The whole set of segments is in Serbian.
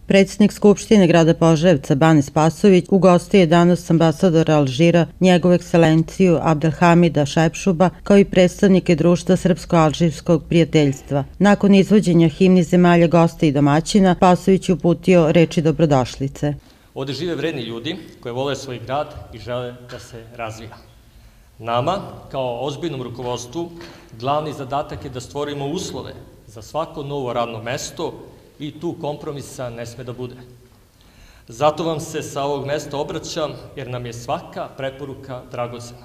Predsjednik Skupštine grada Požarevca Bane Spasović ugostio je danas ambasadora Alžira, njegovu ekscelenciju Abdelhamida Šajbšuba, kao i predstavnike Društva Srpsko-alžirskog prijateljstva. Nakon izvođenja himni zemalja gosta i domaćina, Spasović je uputio reči dobrodošlice. Ovde žive vredni ljudi koji vole svoj grad i žele da se razvija. Nama, kao ozbiljnom rukovodstvu, glavni zadatak je da stvorimo uslove za svako novo radno mesto i tu kompromisa ne sme da bude. Zato vam se sa ovog mesta obraćam, jer nam je svaka preporuka dragocena.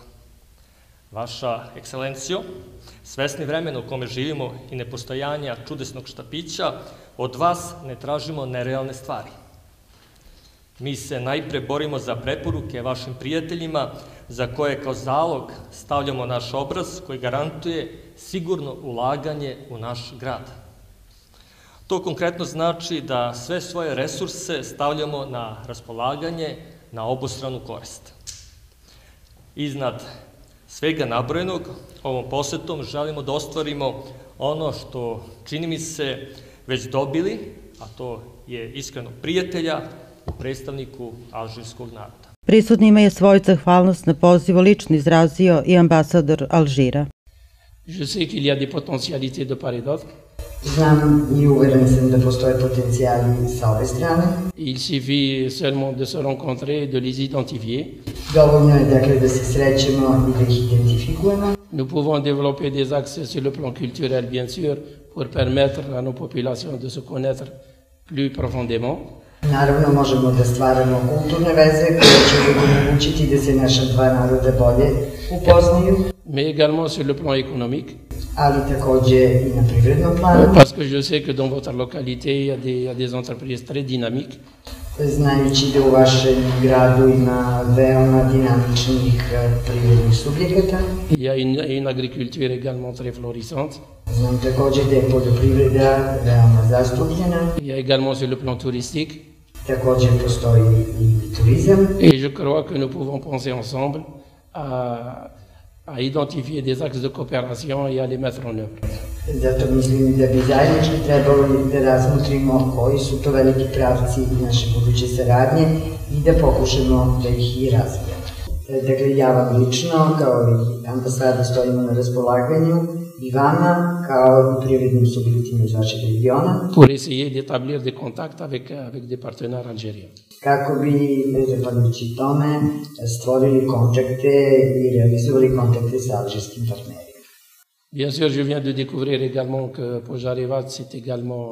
Vaša ekscelencijo, svesni vremena u kome živimo i nepostojanja čudesnog štapića, od vas ne tražimo nerealne stvari. Mi se najpre borimo za preporuke vašim prijateljima, za koje kao zalog stavljamo naš obraz koji garantuje sigurno ulaganje u naš grad. To konkretno znači da sve svoje resurse stavljamo na raspolaganje na obostranu korist. Iznad svega nabrojenog, ovom posetom želimo da ostvarimo ono što, čini mi se, već dobili, a to je iskrenog prijatelja u predstavniku alžirskog naroda. Prisutnima je svoju zahvalnost na pozivu lično izrazio i ambasador Alžira. Je sais qu'il y a des potentialités de part et d'autre. Znam i uveren sam da postoje potencijali sa obe strane. Il suffit seulement de se rencontrer et de les identifier. Dovoljno je dakle da se srećemo i da ih identifikujemo. Nous pouvons développer des axes sur le plan culturel, bien sûr, pour permettre à nos populations de se connaître plus profondément. Naravno, možemo da stvaramo kulturne veze koje će omogućiti da se naša dva naroda bolje upoznaju. Mais également sur le plan économique. Ali takođe i na privrednom planu. Parce que je sais que dans votre localité, il y a des entreprises très dynamiques. Znajući da u vašem gradu ima veoma dinamičnih privrednih subjekata. Il y a une agriculture également très florissante. Znam takođe da je poljoprivreda veoma zastupljena. Il y a également sur le plan touristique. Takođe postoji i turizam. Et je crois que nous pouvons penser ensemble à identifier des axes de coopération et à les mettre en œuvre. Zato mislim da bi zajednički trebalo da razmotrimo koji su to veliki pravci naše buduće saradnje i da pokušamo da ih i razvijemo. Dakle, ja vam lično, kao i ambasada, stojimo na raspolaganju i vama, kao i privrednim subjektima iz vašeg regiona. Pour essayer d'établir des contacts avec des partenaires algériens. Kako bi, zahvaljujući tome, stvorili kontakte i realizovali kontakte sa alžirskim partnerima. Bien sûr, je viens de découvrir également que Požarevac, c'est également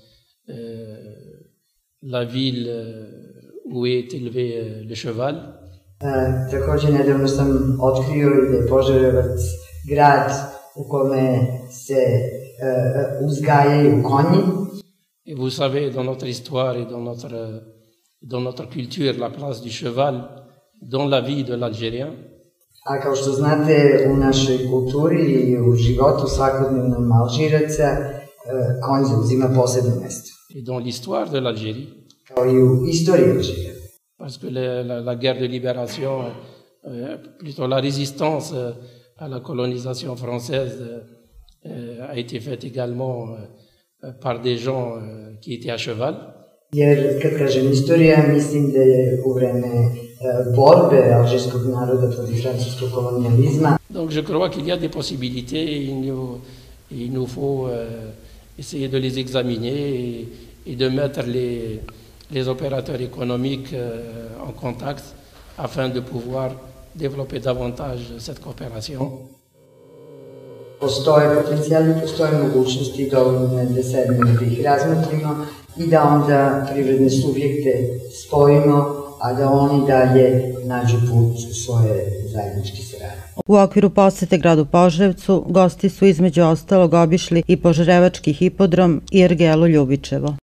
la ville où est élevé le cheval. Takođe, nedavno sam otkrio i da je Požarevac grad u kome se uzgajaju konji. Et vous savez, dans notre histoire et dans notre culture, la place du cheval dans la vie de l'Algérien. A kao što znate, u našoj kulturi i u životu svakodnevnom Alžiraca, konj zauzima posebno mesto. Et dans l'histoire de l'Algérie. Kao i u istoriji Alžira. Parce que la guerre de libération, plutôt la résistance à la colonisation française a été faite également par des gens qui étaient à cheval. Jer, kad kažem istorija, mislim da je u vreme borbe alžirskog naroda protiv francuskog kolonijalizma. Donc je crois qu'il y a des possibilités et il nous faut essayer de les examiner et de mettre les opérateurs économiques en contact afin de pouvoir développer davantage cette coopération. Postoje potencijali, postoje mogućnosti dovoljne da sednemo da ih razmotrimo i da onda privredne subjekte spojimo, a da oni dalje nađu put svoje zajedničke saradnje. U okviru posete gradu Požarevcu, gosti su između ostalog obišli i Požarevački hipodrom i ergelu Ljubičevo.